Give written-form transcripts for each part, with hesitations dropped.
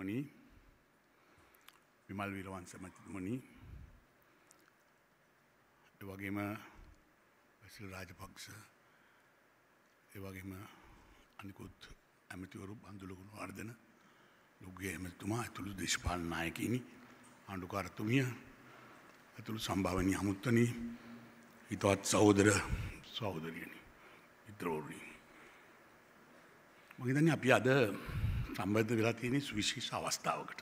මැතිතුමනි, විමල් වීරවංශ මැතිතුමනි, ඒ වගේම බැසිල් රාජපක්ෂ, ඒ වගේම අනිකුත් ඇමතිවරු බන්දුල ගුණවර්ධන, ලුග්ගේ ඇමතිතුමා ඇතුළු දේශපාලන නායකයිනි, ආණ්ඩුකාරතුමිය ඇතුළු සම්භාවනීය අමුත්තනි, හිතවත් සහෝදර සහෝදරියනි, මිත්‍රවරුනි, මම හිතන්නේ අපි අද සම්බන්ධ වෙලා තියෙන සුවිශේෂ අවස්ථාවකට.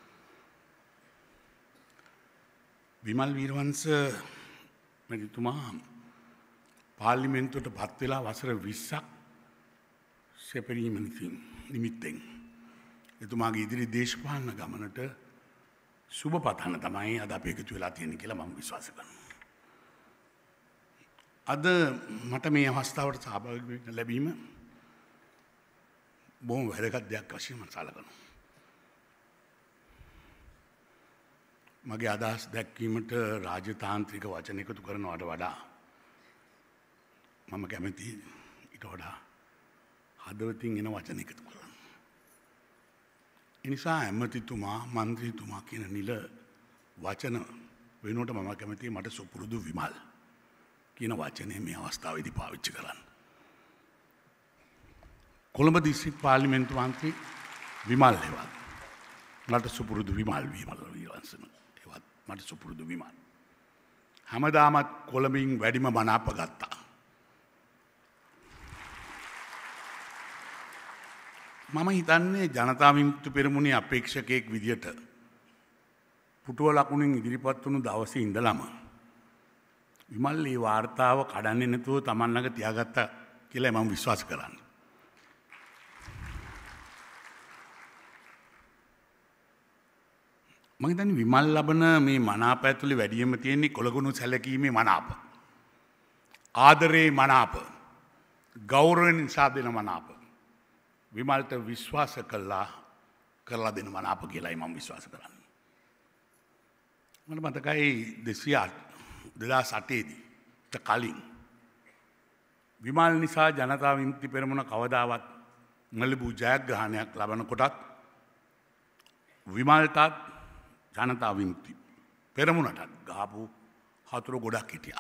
විමල් වීරවංශ මැතිතුමා පාර්ලිමේන්තුවට පත් වෙලා වසර 20ක් සැපරීම නිමිත්තෙන් එතුමාගේ ඉදිරි දේශපාලන ගමනට සුබ පතන තමයි අද අපි එකතු වෙලා තියෙන්නේ කියලා මම විශ්වාස කරනවා. අද මට මේ අවස්ථාවට සහභාගී වෙන්න ලැබීම බොහොම වැදගත් දෙයක් වශයෙන් මම සලකනවා. මගේ අදහස් දැක්වීමට රාජතාන්ත්‍රික වචන එකතු කරනවට වඩා මම කැමති ඊට වඩා හදවතින් එන වචන එකතු කරන්න. ඒ නිසා ඇමතිතුමා, මන්ත්‍රීතුමා කියන නිල වචන වෙනුවට මම කැමති මට සුපුරුදු විමල් කියන වචනේ මේ අවස්ථාවේදී පාවිච්චි කරන්න. කොළඹ දිස්ත්‍රික් පාර්ලිමේන්තු මන්ත්‍රී විමල් හේවත් මට සුපුරුදු විමල් වීරවංශ මට සුපුරුදු විමල්. හැමදාමත් කොළඹින් වැඩිම මනාප ගත්තා. මම හිතන්නේ ජනතා විමුක්ති පෙරමුණේ අපේක්ෂකයෙක් විදියට පුටුව ලකුණින් ඉදිරිපත් වුණු දවසේ ඉඳලම විමල් මේ වාර්තාව කඩන්නේ නැතුව Taman ළඟ තියාගත්තා කියලා මම විශ්වාස කරන්නේ. මම හිතන්නේ විමල් ලබන මේ මනාප ඇතුලේ වැඩියෙන්ම තියෙන්නේ කොළගුණ සැලකීමේ මනාප. ආදරේ මනාප. ගෞරවයෙන් නිසා දෙන මනාප. විමල්ට විශ්වාස කරලා දෙන මනාප කියලායි මම විශ්වාස කරන්නේ. මට මතකයි 2008 දී කලින් විමල් නිසා ජනතා විමුක්ති පෙරමුණ කවදාවත් නොලැබූ ජයග්‍රහණයක් ලබන කොටත් විමල්ටත් ජනතා විමුක්ති පෙරමුණටත් ගහපු හතුරු ගොඩක් හිටියා.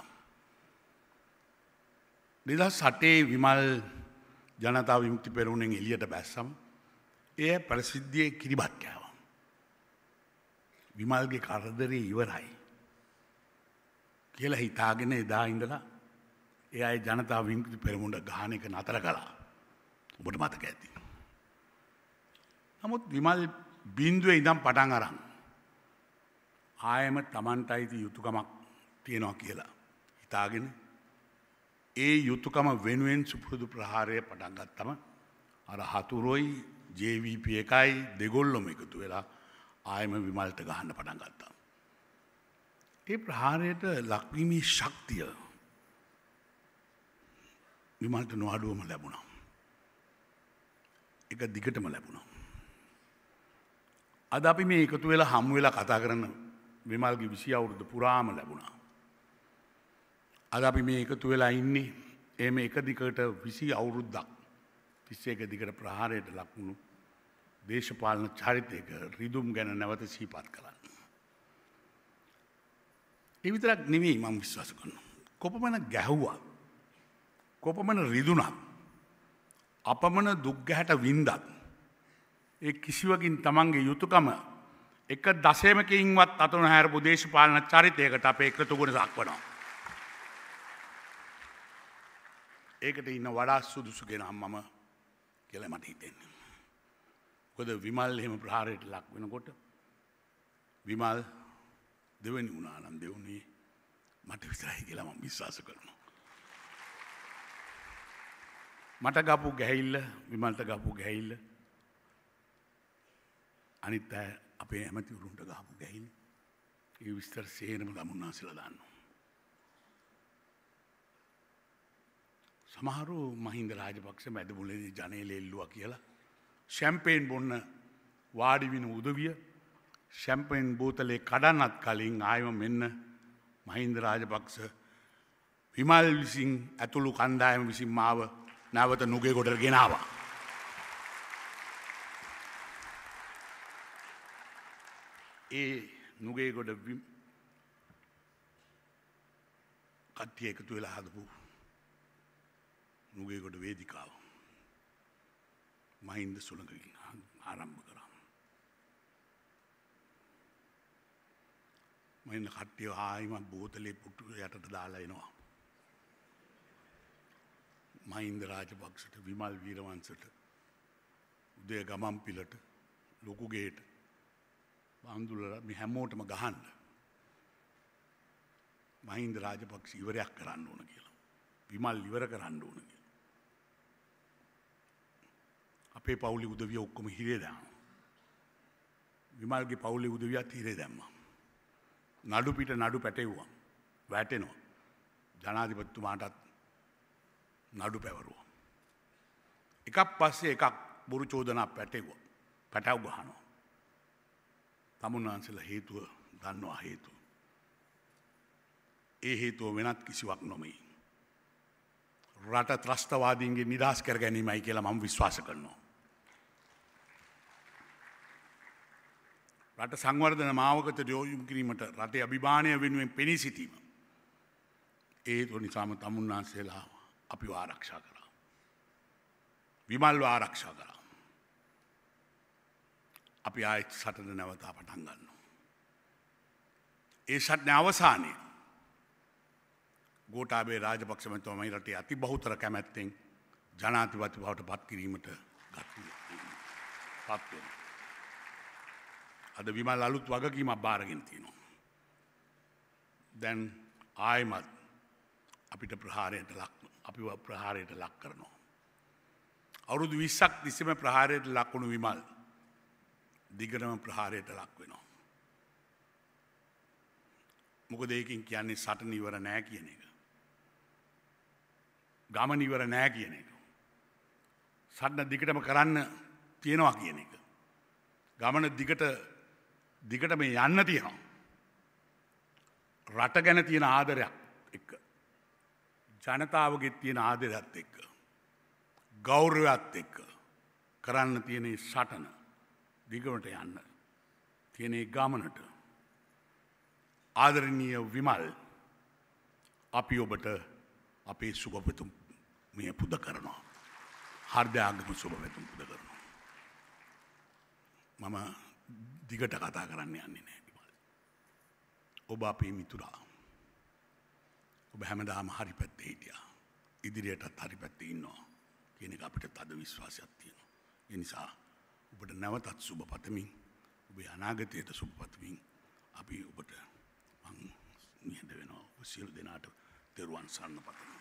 2008 විමල් ජනතා විමුක්ති පෙරමුණෙන් එළියට බැස්සම එය ප්‍රසිද්ධියේ කිරිබත් කෑවා. විමල්ගේ කරදරේ ඉවරයි කියලා හිතාගෙන එදා ඉඳලා ඒ අය ජනතා විමුක්ති පෙරමුණ ගහන එක නතර කළා. ඔබට මතක ඇති. නමුත් විමල් බිඳුවේ ඉඳන් පටන් අරන් ආයෙම Tamanට අයිති යුතුයකමක් තියෙනවා කියලා හිතාගෙන ඒ යුතුයකම වෙනුවෙන් සුපුරුදු ප්‍රහාරය පටන් ගත්තම අර හතුරුයි JVP එකයි දෙගොල්ලොම එකතු වෙලා ආයෙම විමල්ට ගහන්න පටන් ගත්තා. ඒ ප්‍රහාරයට ලක්වීමේ ශක්තිය විමල්ට නොඅඩුවම ලැබුණා. ඒක දිගටම ලැබුණා. අද අපි මේ එකතු වෙලා හමු වෙලා කතා කරන විමල්ගේ 20 අවුරුදු පුරාම ලැබුණා. අද අපි මේ එකතු වෙලා ඉන්නේ එහෙම එක දිගට 20 අවුරුද්දක් 21 දිගට ප්‍රහාරයට ලක්වුණු දේශපාලන චරිතයක රිදුම් ගැන නැවත සිහිපත් කරන්න. ඒ විතරක් නෙවෙයි මම විශ්වාස කරනවා. කොපමණ ගැහුවා, කොපමණ රිදුණා, අපමණ දුක් ගැහැට වින්දත් ඒ කිසිවකින් Tamanගේ යුතුයකම එක දශමකින්වත් අත නොහැරපු දේශපාලන චරිතයකට අපේ එකතු ගුණ දක්වනවා. ඒකට ඉන්න වඩා සුදුසු කෙනා මම කියලා මට හිතෙන්නේ. මොකද විමල් එහෙම ප්‍රහාරයට ලක් වෙනකොට විමල් දෙවෙනි වුණා නම් දෙවුනේ මට විතරයි කියලා මම විශ්වාස කරනවා. මට ගාපු ගැහිල්ල, විමල්ට ගාපු ගැහිල්ල, අනිත් අය අපේ ඇමතිවරුන්ට ගාපු ගැහිල්ල, ඒ විස්තර සේරම ළමුන්නාසලා දාන්නවා. සමහරු මහින්ද රාජපක්ෂ මැදමුලේදී ජනේලෙ එල්ලුවා කියලා ෂැම්පේන් බොන්න වාඩි වෙන උදවිය ෂැම්පේන් බෝතලේ කඩන්නත් කලින් ආයම මෙන්න මහින්ද රාජපක්ෂ විමල් විසින් ඇතුළු කණ්ඩායම විසින් මාව නැවත නුගේගොඩට ගෙනාවා. ඒ නුගේගොඩ කට්ටිය එකතු වෙලා හදපු නුගේගොඩ වේදිකාව මහින්ද සුළඟකින් ආරම්භ කරා. මහින්ද කට්ටිය ආයිමත් බෝතලේ පුටු යටට දාලා එනවා. මහින්ද රාජපක්ෂට, විමල් වීරවංශට, උදය ගමන්පිලට, ලොකුගේට බාන්දුලට මේ හැමෝටම ගහන්න මහින්ද රාජපක්ෂ ඉවරයක් කරන්න ඕන කියලා. විමල් ඉවර කරන්න ඕන කියලා. අපේ පවුලේ උදවිය ඔක්කොම හිරේ දානවා. විමල්ගේ පවුලේ උදවියත් හිරේ දැම්මා. නඩු පිට නඩු පැටෙව්වා. වැටෙනවා. ජනාධිපතිතුමාටත් නඩු පැවරුවා. එකක් පස්සේ එකක් බොරු චෝදනා පැටෙව්වා. පැටව ගහනවා. තමුන්වහන්සේලා හේතුව දන්නවා හේතුව. ඒ හේතුව වෙනත් කිසිවක් නොමෙයි. රට ත්‍රස්තවාදීන්ගේ නිදහස් කර ගැනීමයි කියලා මම විශ්වාස කරනවා. රට සංවර්ධන මාවකට යොමු කිරීමට රටේ අභිමානය වෙනුවෙන් පෙනී සිටීම. ඒ හේතුව නිසාම තමුන්වහන්සේලා අපිව ආරක්ෂා කරා. විමල්ව ආරක්ෂා කරා. අපි ආයෙත් සටන නැවතා පටන් ගන්නවා. ඒ සටනේ අවසානයේ ගෝඨාභය රාජපක්ෂ මහත්මයා මේ රටේ අති බහුතර කැමැත්තෙන් ජනාධිපති බවට පත් කිරීමට පත් වෙනවා. අද විමල් අලුත් වගකීමක් බාරගෙන තියෙනවා. දැන් ආයෙමත් අපිව ප්‍රහාරයට ලක් කරනවා. අවුරුදු 20ක් තිස්සේම ප්‍රහාරයට ලක් වුණු විමල් දිගටම ප්‍රහාරයට ලක් වෙනවා. මොකද ඒකෙන් කියන්නේ සටන ඉවර නෑ කියන එක. ගමන ඉවර නෑ කියන එක. සටන දිගටම කරන්න තියෙනවා කියන එක. ගමන දිගටම යන්න තියෙනවා. රට ගැන තියෙන ආදරයක් එක්ක. ජනතාවගේ තියෙන ආදරයත් එක්ක. ගෞරවයත් එක්ක. කරන්න තියෙන සටන දිගට යන්න. තියෙන ගමනට. ආදරණීය විමල් අපි ඔබට අපේ සුබපැතුම් මේ පුද කරනවා. හෘදයාගම සුබපැතුම් පුද කරනවා. මම දිගට කතා කරන්න යන්නේ නැහැ විමල්. ඔබ අපේ මිතුරා. ඔබ හැමදාම හරි පැත්තේ හිටියා. ඉදිරියටත් හරි පැත්තේ ඉන්නවා කියන එක අපිට තද විශ්වාසයක් තියෙනවා. ඒ නිසා ඔබට නැවතත් සුබ පතමින් ඔබේ අනාගතයට සුබ පතමින් අපි ඔබට නිහඬ වෙනවා. සියලු දෙනාට තෙරුවන් සරණ පතමි.